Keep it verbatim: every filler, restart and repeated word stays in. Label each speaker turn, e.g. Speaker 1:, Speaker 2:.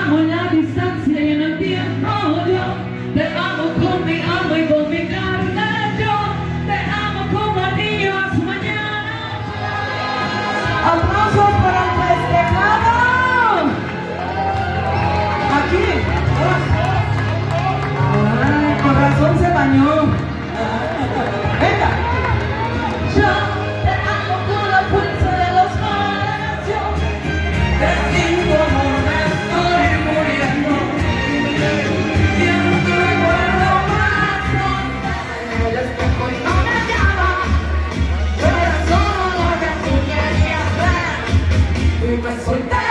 Speaker 1: amo en la distancia y en el tiempo yo. Te amo con mi alma y con mi carne yo. Te amo como al niño a su mañana.
Speaker 2: ¡Aplausos para el festejado! Aquí. Ay, con razón se bañó. Venga.
Speaker 1: Yo te amo con la fuerza de los mares. Yo te digo amor, me estoy muriendo. Y no te recuerdo más. No te espejo y no me llama. Pero solo lo que tú querías ver. Y me solté.